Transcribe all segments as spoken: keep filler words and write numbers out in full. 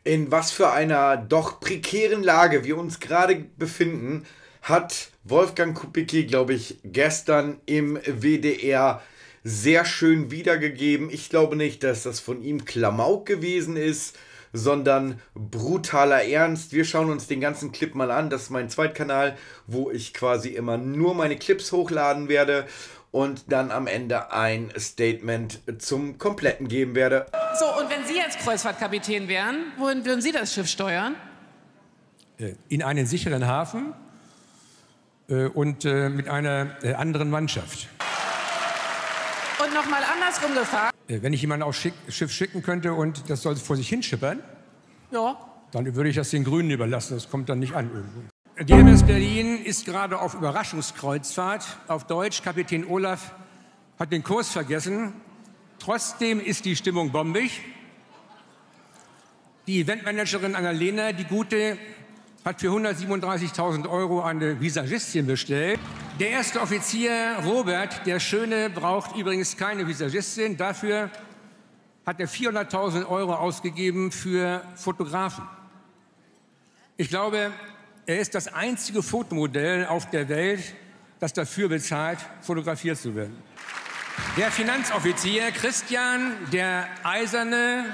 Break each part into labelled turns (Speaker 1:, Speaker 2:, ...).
Speaker 1: In was für einer doch prekären Lage wir uns gerade befinden, hat Wolfgang Kubicki, glaube ich, gestern im W D R sehr schön wiedergegeben. Ich glaube nicht, dass das von ihm Klamauk gewesen ist, sondern brutaler Ernst. Wir schauen uns den ganzen Clip mal an. Das ist mein Zweitkanal, wo ich quasi immer nur meine Clips hochladen werde und dann am Ende ein Statement zum Kompletten geben werde.
Speaker 2: So, und wenn Sie jetzt Kreuzfahrtkapitän wären, wohin würden Sie das Schiff steuern?
Speaker 3: In einen sicheren Hafen äh, und äh, mit einer äh, anderen Mannschaft.
Speaker 2: Und nochmal andersrum gefragt.
Speaker 3: Äh, wenn ich jemanden aufs Schick, Schiff schicken könnte und das soll vor sich hinschippern,
Speaker 2: Ja.
Speaker 3: dann würde ich das den Grünen überlassen. Das kommt dann nicht an irgendwo. Die M S Berlin ist gerade auf Überraschungskreuzfahrt. Auf Deutsch, Kapitän Olaf hat den Kurs vergessen. Trotzdem ist die Stimmung bombig. Die Eventmanagerin Annalena, die Gute, hat für hundertsiebenunddreißigtausend Euro eine Visagistin bestellt. Der erste Offizier, Robert, der Schöne, braucht übrigens keine Visagistin. Dafür hat er vierhunderttausend Euro ausgegeben für Fotografen. Ich glaube, er ist das einzige Fotomodell auf der Welt, das dafür bezahlt, fotografiert zu werden. Der Finanzoffizier Christian, der Eiserne,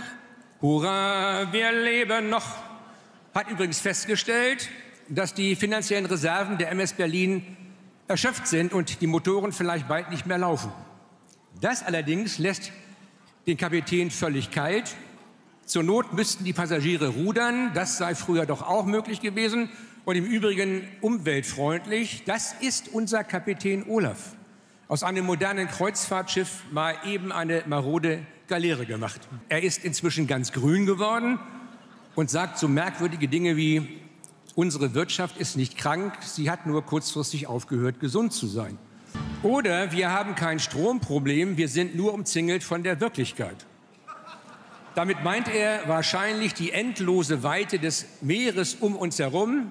Speaker 3: hurra, wir leben noch, hat übrigens festgestellt, dass die finanziellen Reserven der M S Berlin erschöpft sind und die Motoren vielleicht bald nicht mehr laufen. Das allerdings lässt den Kapitän völlig kalt. Zur Not müssten die Passagiere rudern, das sei früher doch auch möglich gewesen und im Übrigen umweltfreundlich. Das ist unser Kapitän Olaf. Aus einem modernen Kreuzfahrtschiff mal eben eine marode Galeere gemacht. Er ist inzwischen ganz grün geworden und sagt so merkwürdige Dinge wie: Unsere Wirtschaft ist nicht krank, sie hat nur kurzfristig aufgehört, gesund zu sein. Oder wir haben kein Stromproblem, wir sind nur umzingelt von der Wirklichkeit. Damit meint er wahrscheinlich die endlose Weite des Meeres um uns herum.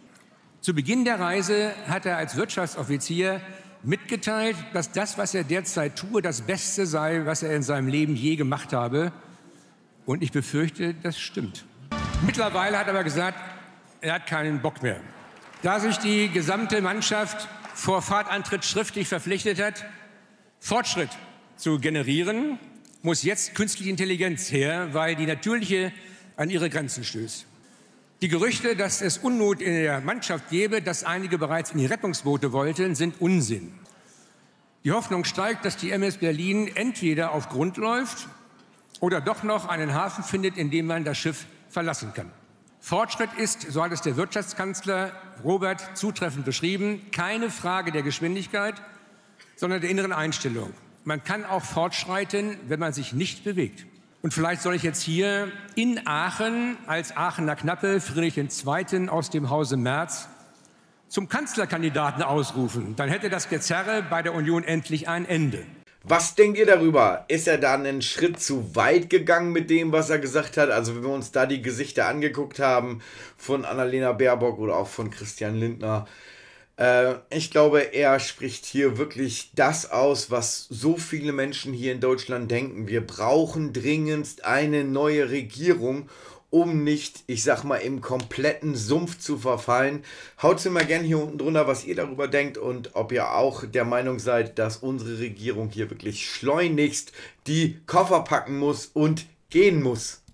Speaker 3: Zu Beginn der Reise hat er als Wirtschaftsoffizier mitgeteilt, dass das, was er derzeit tue, das Beste sei, was er in seinem Leben je gemacht habe. Und ich befürchte, das stimmt. Mittlerweile hat er aber gesagt, er hat keinen Bock mehr. Da sich die gesamte Mannschaft vor Fahrtantritt schriftlich verpflichtet hat, Fortschritt zu generieren, muss jetzt künstliche Intelligenz her, weil die natürliche an ihre Grenzen stößt. Die Gerüchte, dass es Unmut in der Mannschaft gäbe, dass einige bereits in die Rettungsboote wollten, sind Unsinn. Die Hoffnung steigt, dass die M S Berlin entweder auf Grund läuft oder doch noch einen Hafen findet, in dem man das Schiff verlassen kann. Fortschritt ist, so hat es der Wirtschaftskanzler Robert zutreffend beschrieben, keine Frage der Geschwindigkeit, sondern der inneren Einstellung. Man kann auch fortschreiten, wenn man sich nicht bewegt. Und vielleicht soll ich jetzt hier in Aachen als Aachener Knappe Friedrich der Zweite. Aus dem Hause Merz zum Kanzlerkandidaten ausrufen. Dann hätte das Gezerre bei der Union endlich ein Ende.
Speaker 1: Was denkt ihr darüber? Ist er da einen Schritt zu weit gegangen mit dem, was er gesagt hat? Also wenn wir uns da die Gesichter angeguckt haben von Annalena Baerbock oder auch von Christian Lindner, äh, ich glaube, er spricht hier wirklich das aus, was so viele Menschen hier in Deutschland denken. Wir brauchen dringendst eine neue Regierung, um nicht, ich sag mal, im kompletten Sumpf zu verfallen. Haut's mir mal gerne hier unten drunter, was ihr darüber denkt und ob ihr auch der Meinung seid, dass unsere Regierung hier wirklich schleunigst die Koffer packen muss und gehen muss.